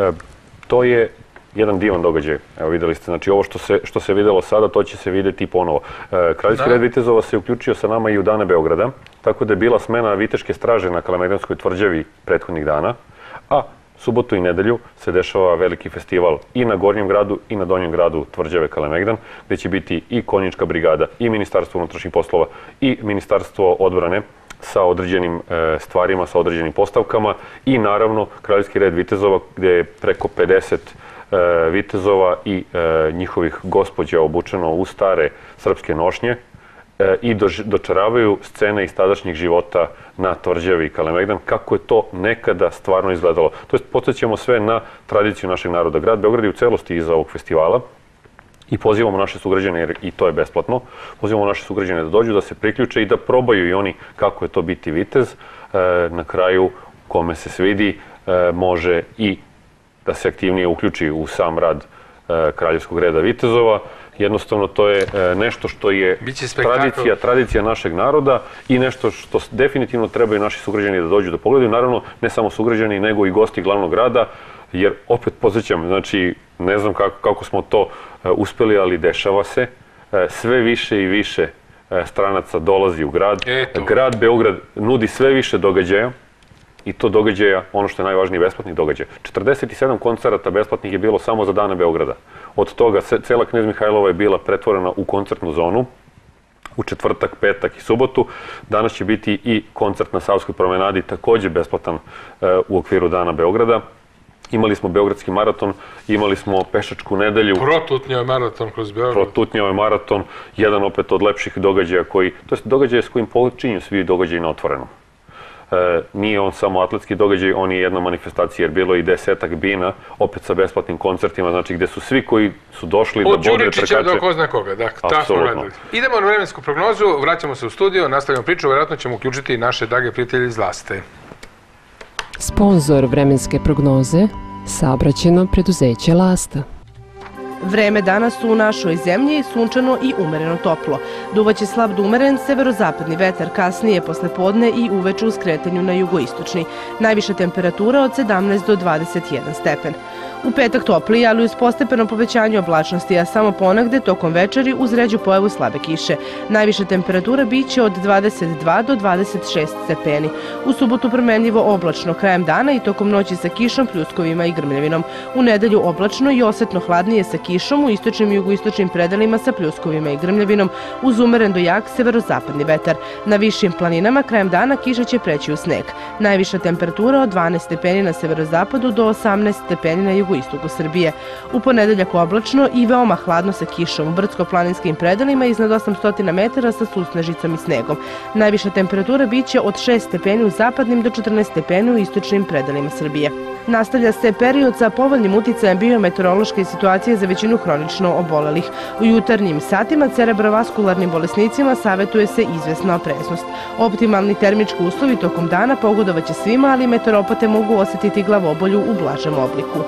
To je jedan divan događaj. Evo videli ste, znači ovo što se videlo sada, to će se vidjeti i ponovo. Kraljevski red vitezova se uključio sa nama i u dane Beograda, tako da je bila smena viteške straže na Kalemegdanskoj tvrđavi prethodnih dana, a subotu i nedelju se dešava veliki festival i na Gornjem gradu i na Donjem gradu tvrđave Kalemegdan, gdje će biti i konjička brigada, i Ministarstvo unutrašnjih poslova, i Ministarstvo odbrane sa određenim stvarima, sa određenim postavkama i naravno Kraljevski red vitezova gdje je preko 50 vitezova i njihovih gospođa obučeno u stare srpske nošnje i dočaravaju scene iz tadašnjih života na tvrđavi Kalemegdan, kako je to nekada stvarno izgledalo. To jest, podsjećamo sve na tradiciju našeg naroda. Grad Beograd je u celosti iza ovog festivala i pozivamo naše sugrađane, jer i to je besplatno, pozivamo naše sugrađane da dođu, da se priključe i da probaju i oni kako je to biti vitez. Na kraju, kome se svidi, može i da se aktivnije uključi u sam rad Kraljevskog reda vitezova. Jednostavno, to je nešto što je tradicija našeg naroda i nešto što definitivno trebaju naši sugrađani da dođu da pogledaju. Naravno, ne samo sugrađani, nego i gosti glavnog grada, jer opet podsjećam, znači, ne znam kako smo to uspeli, ali dešava se. Sve više i više stranaca dolazi u grad. Grad Beograd nudi sve više događaja. I to događaja, ono što je najvažnije, besplatnih događaja. 47 koncerata besplatnih je bilo samo za dane Beograda. Od toga cela Knez Mihajlova je bila pretvorena u koncertnu zonu u četvrtak, petak i subotu. Danas će biti i koncert na Savskoj promenadi, također besplatan u okviru dana Beograda. Imali smo Beogradski maraton, imali smo Pešačku nedelju. Protutnjao je maraton kroz Beograd. Protutnjao je maraton, jedan opet od lepših događaja koji, to je događaje s kojim počinju svi događaji na otvorenom. Nije on samo atletski događaj, on je jedna manifestacija, jer bilo i 10 bina, opet sa besplatnim koncertima, znači gdje su svi koji su došli da bodre trkače. Od Đuričića do ko zna koga, tako smo gledali. Idemo na vremensku prognozu, vraćamo se u studio, nastavljamo priču, vjerojatno ćemo uključiti i naše drage prijatelje iz Laste. Sponzor vremenske prognoze, saobraćajno preduzeće Lasta. Vreme danas u našoj zemlji sunčano i umereno toplo. Duvaće slab do umeren severozapadni vetar, kasnije posle podne i uveče u skretanju na jugoistočni. Najviša temperatura od 17 do 21 stepen. U petak topliji, ali uz postepeno povećanje oblačnosti, a samo ponegde tokom večeri uz ređu pojavu slabe kiše. Najviša temperatura biće od 22 do 26 stepeni. U subotu promenljivo oblačno, krajem dana i tokom noći sa kišom, pljuskovima i grmljavinom. U nedelju oblačno i osetno hladnije sa kišom, u istočnim i jugoistočnim predelima sa pljuskovima i grmljavinom, uz umeren do jak severozapadni vetar. Na višim planinama krajem dana kiša će preći u sneg. Najviša temperatura od 12 stepeni na severozapadu do 18 stepeni na jugoistočnim jugoistoku Srbije. U ponedeljak oblačno i veoma hladno sa kišom u brdsko-planinskim predelima iznad 800 metara sa susnežicom i snegom. Najviša temperatura biće od 6 stepeni u zapadnim do 14 stepeni u istočnim predelima Srbije. Nastavlja se period sa povoljnim uticajem biometeorološke situacije za većinu hronično obolelih. U jutarnjim satima cerebrovaskularnim bolesnicima savjetuje se izvesna opreznost. Optimalni termički uslovi tokom dana pogodovaće svima, ali meteoropate mogu osjetiti glavobolju u blažem obliku.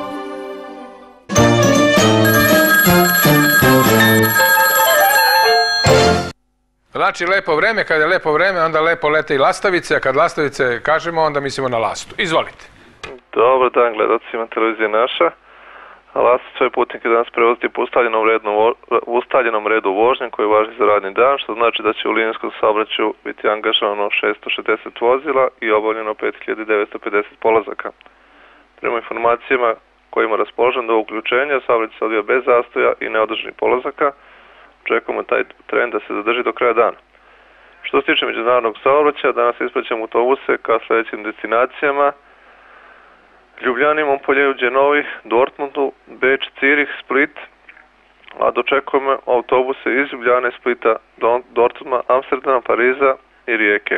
Znači, lepo vreme, kada je lepo vreme, onda lepo lete i lastavice, a kad lastavice kažemo, onda mislimo na lastu. Izvolite. Dobar dan, gledalcima televizije Naša. Lastac svoje putnike danas prevoziti po ustaljenom redu vožnje koji važi za radni dan, što znači da će u linijskom saobraćaju biti angažovano 660 vozila i obavljeno 5950 polazaka. Prema informacijama kojima raspoložen do uključenja, saobraćaj se odvija bez zastoja i neodržanih polazaka. Očekujemo taj trend da se zadrži do kraja dana. Što se tiče međunarodnog saobraćaja, danas ispraćamo autobuse ka sljedećim destinacijama: Ljubljani, Montpellieru, Genovi, Dortmundu, Beč, Cirih, Split, a dočekujemo autobuse iz Ljubljane, Splita, Dortmunda, Amsterdama, Pariza i Rijeke.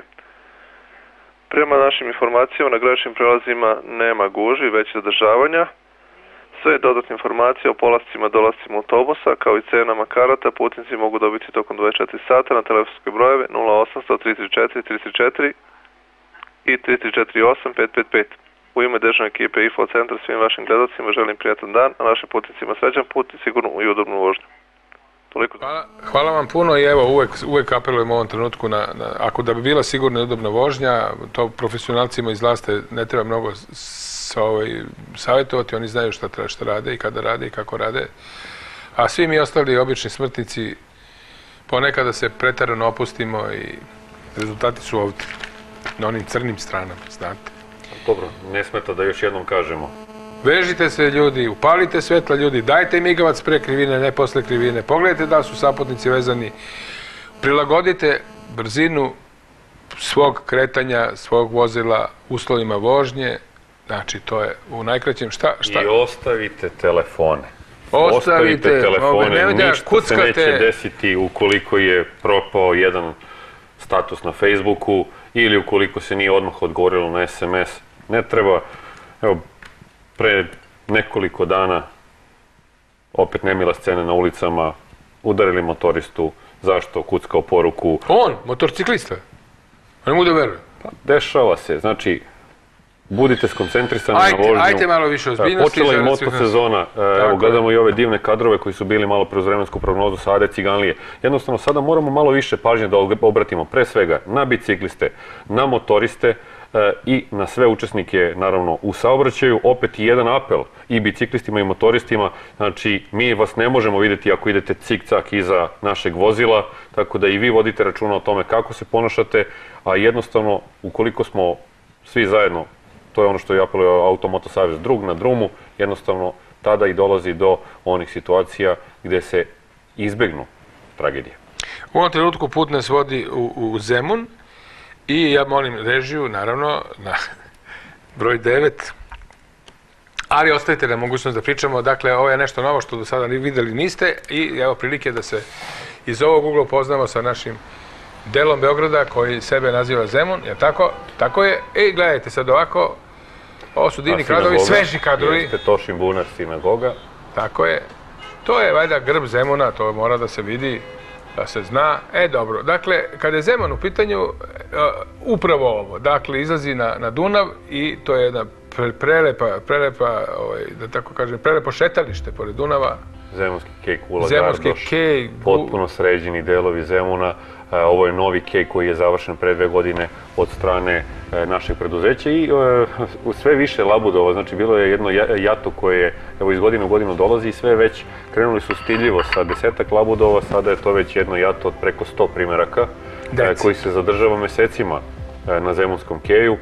Prema našim informacijama na graničnim prelazima nema gužvi, već zadržavanja. Sve dodatne informacije o polascima i dolascima autobusa, kao i cenama karata, putnici mogu dobiti tokom 24 sata na telefonske brojeve 0800 334 334 i 3348 555. U ime državne ekipe Info Centra svim vašim gledalcima želim prijatan dan, a našim putnicima srećan put i sigurnu i udobnu vožnju. Hvala vam puno i evo uvek apelujem u ovom trenutku ako da bi bila sigurna i udobna vožnja, to profesionalcima iz Laste ne treba mnogo savjetovati, oni znaju šta rade i kada rade i kako rade. A svi mi ostali obični smrtnici ponekada se preterano opustimo i rezultati su ovdje, na onim crnim stranama, znate. Dobro, ne smeta da još jednom kažemo. Vežite se ljudi, upalite svetla ljudi, dajte migavac pre krivine, ne posle krivine, pogledajte da su saputnici vezani, prilagodite brzinu svog kretanja, svog vozila uslovima vožnje, znači to je u najkraćem šta? I ostavite telefone. Ostavite telefone, ništa se neće desiti ukoliko je propao jedan status na Facebooku ili ukoliko se nije odmah odgovorilo na SMS. Ne treba, evo, pre nekoliko dana opet nemila scena na ulicama, udarili motoristu, zašto, kuckao poruku. On, motorciklista? Ne mogu da verujem. Dešava se, znači, budite skoncentrisani na vožnju. Ajte malo više ozbiljnosti. Počela je motosezona, evo gledamo i ove divne kadrove koji su bili malo kroz vremensku prognozu sa Ade Ciganlije. Jednostavno sada moramo malo više pažnje da obratimo pre svega na bicikliste, na motoriste i na sve učesnike naravno u saobraćaju. Opet i jedan apel i biciklistima i motoristima, znači mi vas ne možemo vidjeti ako idete cik-cak iza našeg vozila, tako da i vi vodite računa o tome kako se ponašate, a jednostavno ukoliko smo svi zajedno, to je ono što je apeluje Automoto Savez, drug na drumu, jednostavno tada i dolazi do onih situacija gde se izbegnu tragedije. U ovom trenutku put nas vodi u Zemun i ja molim režiju, naravno, na broj 9, ali ostavite na mogućnost da pričamo. Dakle, ovo je nešto novo što do sada videli niste i evo prilike da se iz ovog ugla upoznamo sa našim delom Beograda koji sebe naziva Zemun, je tako? Tako je. I gledajte sad ovako, ovo su divni kadrovi, sveži kadrovi. Jeste Tošin bunar, sinagoga. Tako je. To je valjda grb Zemuna, to mora da se vidi, da se zna. dobro. Dakle, kada je Zemun u pitanju, upravo ovo, dakle, izlazi na Dunav i to je jedna prelepa, da tako kažem, prelepo šetalište pored Dunava. Zemunski kej Kula Gardoš, potpuno sređeni delovi Zemuna. Ovo je novi kej koji je završen pre 2 godine od strane našeg preduzeća i sve više labudova, znači bilo je jedno jato koje evo iz godine u godinu dolazi i sve već krenuli su stiljivo sa 10-ak labudova, sada je to već jedno jato od preko 100 primeraka koji se zadržava mesecima na zemunskom keju.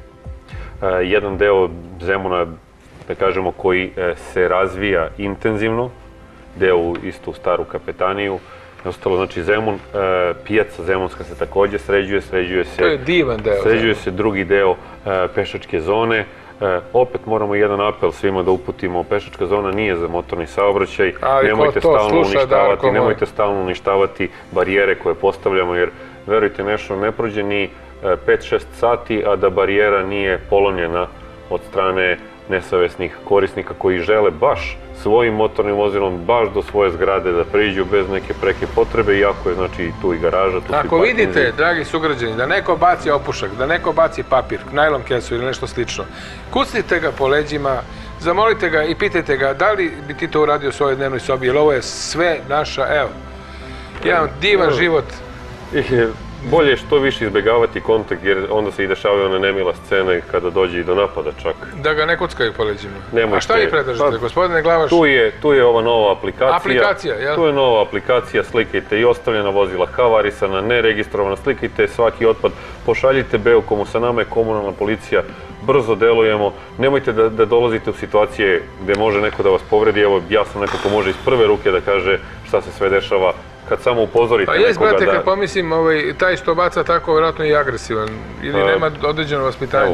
Jedan deo Zemuna, da kažemo, koji se razvija intenzivno, deo isto u staru kapetaniju. Ostalo, znači, Zemun, pijaca Zemunska se takođe sređuje se... To je divan deo. Sređuje se drugi deo pešačke zone. Opet moramo jedan apel svima da uputimo, pešačka zona nije za motorni saobraćaj, nemojte stalno uništavati barijere koje postavljamo, jer verujte nešto, ne prođe ni 5-6 sati, a da barijera nije polomljena od strane nesavesnih korisnika koji žele baš svojim motornim vozilom, baš do svoje zgrade da priđu bez neke preke potrebe, iako je znači tu i garaža, tu Ako vidite, dragi sugrađani, da neko baci opušak, da neko baci papir, najlon kesu ili nešto slično, kucnite ga po leđima, zamolite ga i pitajte ga da li bi ti to uradio u svojoj dnevnoj sobi, jer ovo je sve naša, evo, jedan divan život. Bolje je što više izbjegavati kontakt, jer onda se i dešavaju one nemila scene kada dođe i do napada čak. Da ga ne kuckaju po leđima. A šta vi predlažete, gospodine Glavaš? Tu je ova nova aplikacija. Aplikacija, jel? Tu je nova aplikacija, slikajte i ostavljena vozila, havarisana, neregistrovana, slikajte svaki otpad, pošaljite Beokomu, sa nama je komunalna policija, brzo delujemo, nemojte da dolazite u situacije gde može neko da vas povredi, evo ja sam neko ko može iz prve ruke da kaže šta se sve dešava, kad samo upozorite nekoga da... Pa jes, brate, kad pomislim, taj što baca tako, vjerojatno je i agresivan, ili nema određeno vaspitanje.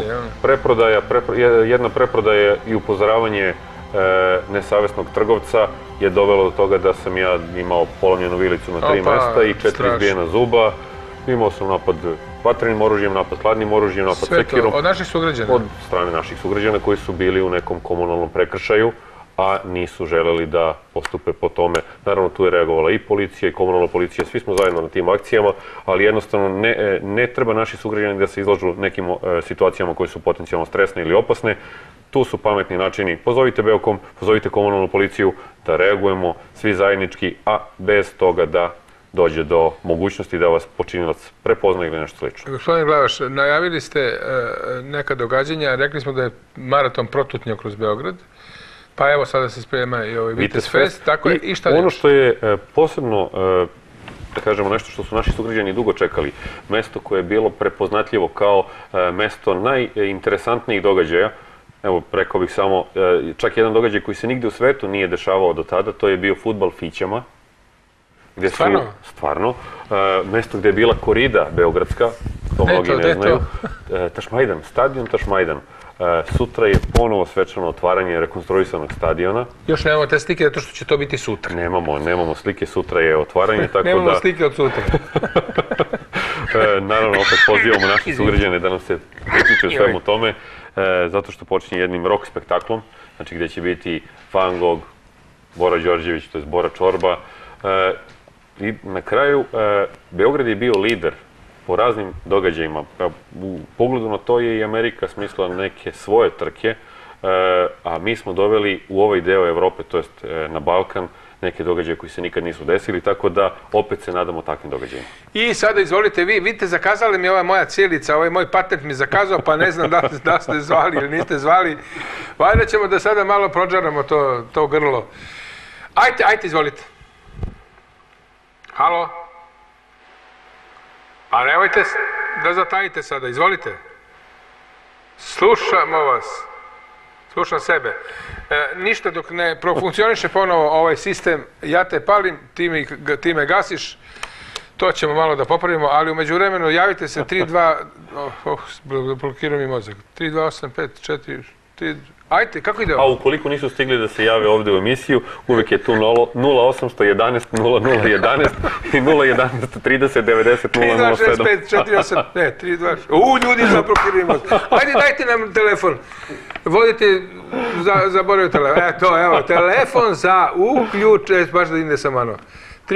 Jedna preprodaja i upozoravanje nesavesnog trgovca je dovelo do toga da sam ja imao polomljenu vilicu na 3 mesta i 4 izbijena zuba. Imao sam napad vatrenim oružjem, napad hladnim oružjem, napad sekirom. Od naših sugrađana? Od strane naših sugrađana koji su bili u nekom komunalnom prekršaju, a nisu želeli da postupe po tome. Naravno, tu je reagovala i policija i komunalna policija, svi smo zajedno na tim akcijama, ali jednostavno ne treba naši sugrađani da se izlažu nekim situacijama koje su potencijalno stresne ili opasne. Tu su pametni načini. Pozovite Beokom, pozovite komunalnu policiju da reagujemo svi zajednički, a bez toga da dođe do mogućnosti da vas počinilac prepozna ili nešto slično. Gospodine Glavaš, najavili ste neka događanja, rekli smo da je maraton protutnjao kroz Beograd, pa evo sada se sprema i ovaj Vitez Fest, tako je, i šta još? Ono što je posebno, da kažemo nešto što su naši sugrađani dugo čekali, mesto koje je bilo prepoznatljivo kao mesto najinteresantnijih događaja, evo, rekao bih samo, čak jedan događaj koji se nigde u svetu nije dešavao do tada, to je bio fudbal Fićama. Stvarno? Stvarno. Mesto gde je bila korida beogradska, to mnogi ne znaju. Tašmajdan, stadion Tašmajdan. Sutra je ponovo svečano otvaranje rekonstruisanog stadiona. Još nemamo te slike, zato što će to biti sutra. Nemamo slike, sutra je otvaranje, tako da... Nemamo slike od sutra. Naravno, opet pozivamo naše sugrađane da nam se priključe u svemu tome, zato što počinje jednim rock spektaklom, znači gde će biti Van Gogh, Bora Đorđević, to je Bora Čorba. I na kraju, Beograd je bio lider po raznim događajima. U pogledu na to je i Amerika smislila neke svoje trke, a mi smo doveli u ovaj deo Evrope, to jest na Balkan, neke događaje koji se nikad nisu desili, tako da opet se nadamo takvim događajima. I sada izvolite vi, vidite, zakazali mi ova moja cijelica, ovaj moj patent mi zakazao, pa ne znam da ste zvali ili niste zvali. Valjda ćemo da sada malo prođaramo to grlo. Ajte, izvolite. Halo? Pa nemojte da zatajite sada, izvolite. Slušamo vas. Slušam sebe. Ništa dok ne profunkcioniše ponovo ovaj sistem, ja te palim, ti me gasiš, to ćemo malo da popravimo, ali u međuvremenu javite se 3-2, blokirao mi mozak, 3-2-8-5-4, 3... Ajte, kako ide ovo? A ukoliko nisu stigli da se jave ovde u emisiju, uvek je tu 0811 0011 i 011 30 90 007. 3-2-6-5-4-8, ne, 3-2... ljudi zablokirali mozak. Ajde, dajte nam telefon. Vodite, zaboravio telefon. Evo, telefon za uključe, baš da ide sam ano.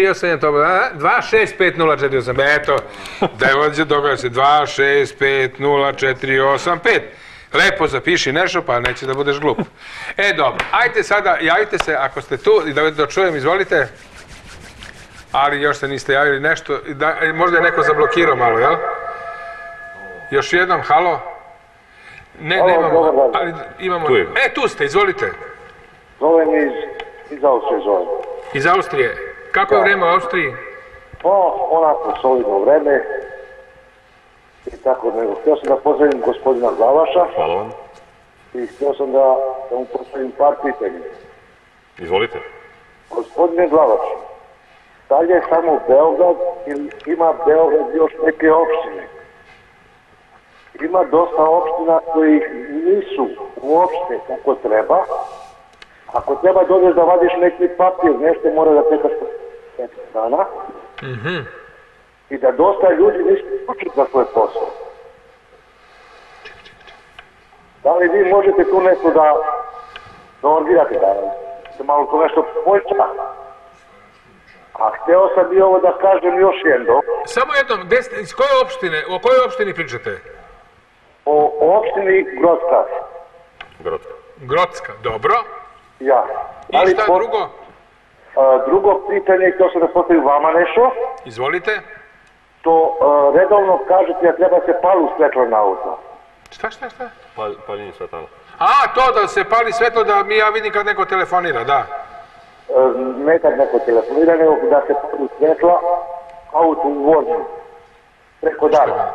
2650485. Eto, da je događa se 2650485. Lepo zapiši nešto, pa neće da budeš glup. Dobro, ajte sada, javite se ako ste tu i da čujem, izvolite. Ali još se niste javili nešto, možda je neko zablokirao malo, jel? Još jednom, halo? Ne, nemamo, ali imamo... Tu ste, izvolite. Zovem iz Austrije, zovem. Iz Austrije. Kako je vreme u Austriji? Onako, solidno vreme. I tako nego. Htio sam da pozdravim gospodina Glavaša. Hvala vam. I htio sam da mu postavim par pitanja. Izvolite. Gospodine Glavaš, da li je samo Beograd ili ima Beograd još neke opštine? ima dosta opština koji nisu uopšte kako treba. Ako treba dođeš da vadiš neki papir, nešto mora da čekaš 5 dana. I da dosta ljudi nisu učiti za svoj posao. Da li vi možete tu nešto da organizirate, da se malo tu nešto poveća? A hteo sam i ovo da kažem još jedno. Samo jednom, iz koje opštine, o kojoj opštini pričate? O opštini Grocka. Grocka, dobro. Ja. I šta drugo? Drugo pitanje, htio sam da postavim vama nešto. Izvolite. To redovno kažete da treba se palu svetlo na auto. Šta? Paljenje svetala. A, to da se pali svetlo da ja vidim kad neko telefonira, da. Ne kad neko telefonira, nego da se pali svetla auto u vožnju. Preko dana.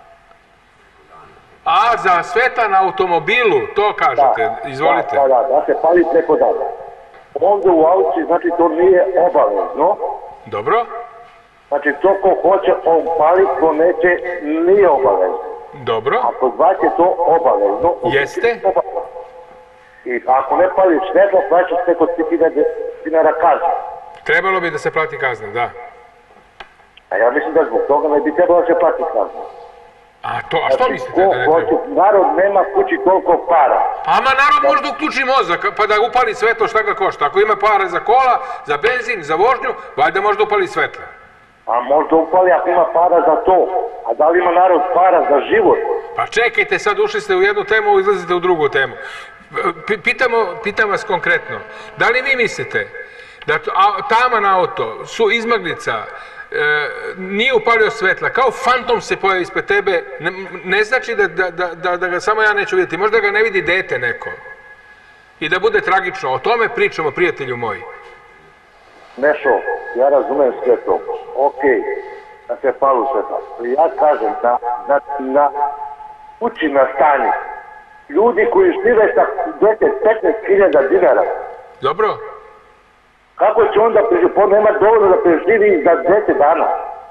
A, za sveta na automobilu, to kažete, izvolite. Da se pali preko dana. Ovdje u Austriji, znači to nije obavezno. Dobro. Znači to ko hoće on pali, ko neće, nije obavezno. Dobro. Ako vas je to obavezno... Jeste. I ako ne pališ svetlo, plaćaš preko 3000 dinara kazne. Trebalo bi da se plati kazna, da. A ja mislim da zbog toga ne bi trebalo da se plati kazna. A što mislite da ne treba? Narod nema kući toliko para. Ama narod može da uključi mozak, pa da upali svetlo šta ga košta. Ako ima para za kola, za benzin, za vožnju, valjda može da upali svetlo. A možda upali ako ima para za to. A da li ima narod para za život? Pa čekajte, sad ušli ste u jednu temu, izlazite u drugu temu. Pitam vas konkretno, da li vi mislite da taman auto, izmaglica, nije upalio svetla, kao fantom se pojavi ispred tebe, ne znači da ga samo ja neću vidjeti, možda ga ne vidi dete neko. I da bude tragično, o tome pričamo, prijatelju moji. Nešo, ja razumem sve to, okej, da se palu svetla. Ja kažem da na kući na stani, ljudi koji žive sa 10-15.000 dinara. Dobro. Kako će onda nema dovoljno da preživi za 10 dana?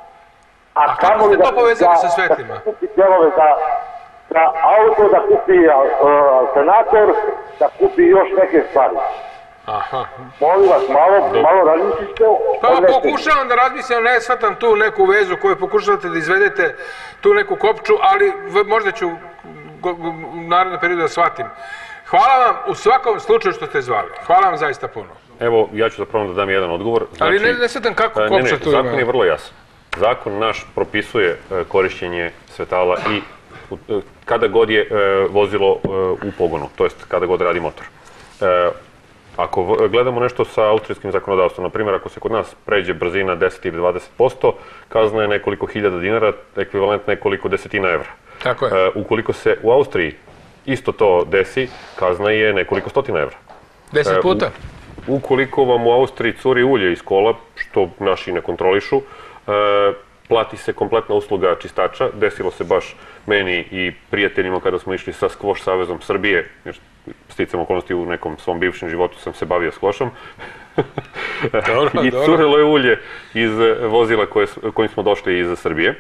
A kako ste to povezali sa svetlima? Da kupi delove za auto, da kupi alternator, da kupi još neke stvari. Aha. Molim vas, malo razmislite. Pa pokušavam da razmislim, ne shvatam tu neku vezu koju pokušavate da izvedete, tu neku kopču, ali možda ću u narednom periodu da shvatim. Hvala vam u svakom slučaju što ste zvali. Hvala vam zaista puno. Evo, ja ću zapravo da dam jedan odgovor. Ali ne shvatam kako kopča tu ima. Zakon je vrlo jasan. Zakon naš propisuje korišćenje svetala i kada god je vozilo u pogonu, to jest kada god radi motor. Ako gledamo nešto sa austrijskim zakonodavstvom, na primjer, ako se kod nas pređe brzina 10 ili 20%, kazna je nekoliko hiljada dinara, ekvivalent nekoliko desetina evra. Tako je. Ukoliko se u Austriji isto to desi, kazna je nekoliko stotina evra. 10 puta? Ukoliko vam u Austriji curi ulje iz kola, što naši ne kontrolišu, plati se kompletna usluga čistača. Desilo se baš meni i prijateljima kada smo išli sa Skvoš savezom Srbije, jer sticam okolnosti u nekom svom bivšem životu sam se bavio skvošom. I curilo je ulje iz vozila kojim smo došli iz Srbije.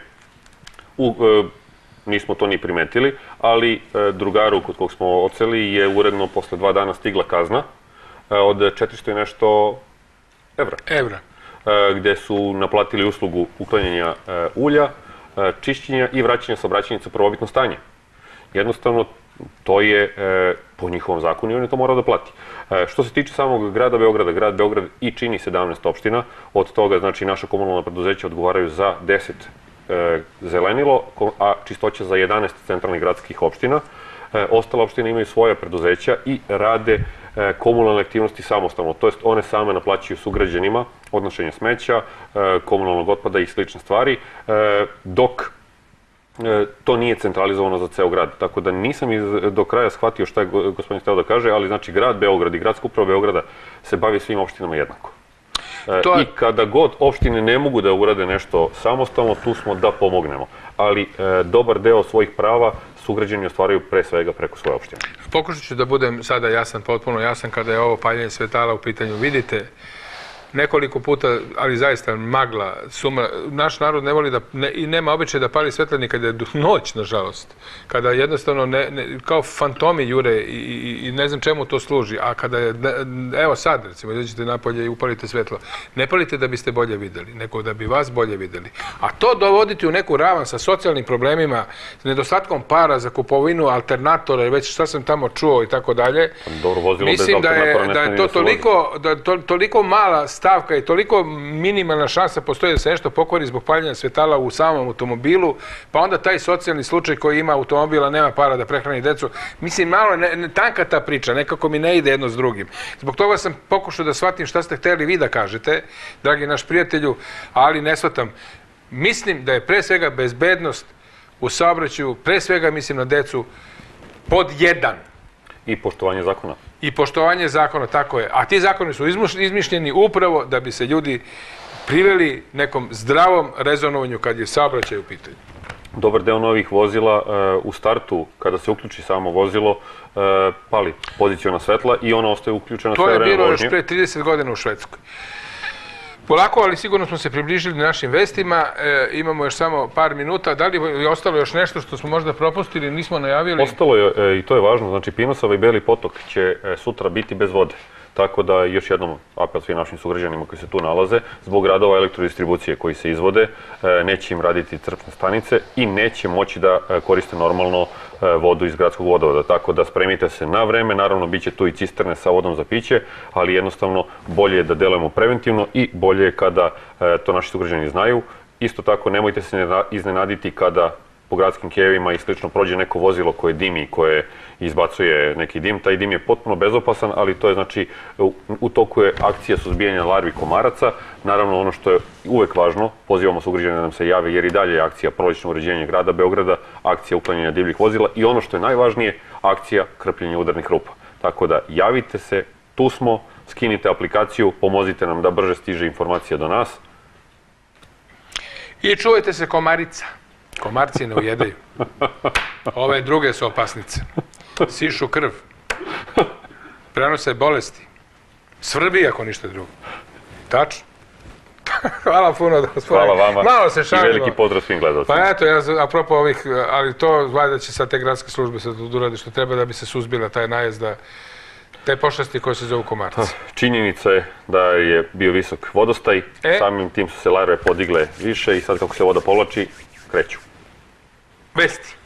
Nismo to ni primetili, ali drugaru kod kog smo oceli je uredno posle 2 dana stigla kazna od 400 i nešto evra. Gde su naplatili uslugu uklanjanja ulja, čišćenja i vraćanja saobraćajnica u prvobitno stanje. Jednostavno, to je po njihovom zakonu i on je to morao da plati. Što se tiče samog grada Beograda, grad Beograd i čini 17 opština, od toga, znači, naša komunalna preduzeća odgovaraju za 10 zelenilo, a čistoća za 11 centralnih gradskih opština. Ostale opštine imaju svoje preduzeća i rade komunalne aktivnosti samostalno, to jest one same naplaćuju sugrađanima odnošenje smeća, komunalnog otpada i slične stvari, dok to nije centralizovano za ceo grad. Tako da nisam do kraja shvatio šta je gospodin hteo da kaže, ali znači grad Beograd i gradska uprava Beograda se bavi svim opštinama jednako. I kada god opštine ne mogu da urade nešto samostalno, tu smo da pomognemo. Ali dobar deo svojih prava sugrađani ostvaraju pre svega preko svoje opštine. Pokušat ću da budem sada jasan, potpuno jasan kada je ovo paljenje svetala u pitanju. Vidite, nekoliko puta, ali zaista magla, sumra. Naš narod ne voli i nema običaj da pali svetlani kada je noć, nažalost. Kada jednostavno kao fantomi jure i ne znam čemu to služi, a kada je, evo sad recimo, izađete napolje i upalite svetlo, ne palite da biste bolje videli, nego da bi vas bolje videli. A to dovoditi u neku ravan sa socijalnim problemima, s nedostatkom para za kupovinu alternatora, već šta sam tamo čuo i tako dalje, mislim da je to toliko mala stavka i toliko minimalna šansa postoji da se nešto pokvari zbog paljenja svetala u samom automobilu, pa onda taj socijalni slučaj koji ima automobila nema para da prehrani decu. Mislim, malo tanka ta priča, nekako mi ne ide jedno s drugim. Zbog toga sam pokušao da shvatim šta ste hteli vi da kažete, dragi naš prijatelju, ali ne shvatam. Mislim da je pre svega bezbednost u saobraćaju, pre svega mislim na decu, pod 1. I poštovanje zakona. I poštovanje zakona, tako je. A ti zakoni su izmišljeni upravo da bi se ljudi priveli nekom zdravom rezonovanju kad je saobraćaj u pitanju. Dobar deo novih vozila u startu, kada se uključi samo vozilo, pali poziciona svetla i ona ostaje uključena sve vreme vožnje. To je bilo još pre 30 godina u Švedskoj. Polako, ali sigurno smo se približili našim vestima. Imamo još samo par minuta. Da li je ostalo još nešto što smo možda propustili, nismo najavili? Ostalo je, i to je važno, znači Pinosava i Beli potok će sutra biti bez vode. Tako da još jednom apel svim našim sugrađanima koji se tu nalaze, zbog radova elektrodistribucije koji se izvode, neće im raditi crpne stanice i neće moći da koriste normalno vodu iz gradskog vodovoda. Tako da spremite se na vreme, naravno bit će tu i cisterne sa vodom za piće, ali jednostavno bolje je da delujemo preventivno i bolje je kada to naši sugrađani znaju. Isto tako nemojte se iznenaditi kada po gradskim kejevima i slično prođe neko vozilo koje dimi, koje izbacuje neki dim. Taj dim je potpuno bezopasan, ali to je znači u toku je akcija suzbijanja larvi komaraca. Naravno, ono što je uvek važno, pozivamo sugrađane da nam se jave, jer i dalje je akcija prolećno uređenje grada Beograda, akcija uklanjanja divljih vozila i ono što je najvažnije, akcija krpljenja udarnih rupa. Tako da javite se, tu smo, skinite aplikaciju, pomozite nam da brže stiže informacija do nas. I čuvajte se komarica. Komarci ne ujedaju. Ove druge su opasnice. Sišu krv. Prenose bolesti. Svrbi ako ništa drugo. Tačno. Hvala puno da vas Hvala vama. Malo se šalimo. I veliki pozdrav svim gledalcima. Pa eto, apropo ovih, ali to valjda će sad te gradske službe sad uradi što treba da bi se suzbila taj najezda te pošasti koje se zovu komarci. Činjenica je da je bio visok vodostaj, samim tim su se larve podigle više i sad kako se voda povlači, kreću. Vesti.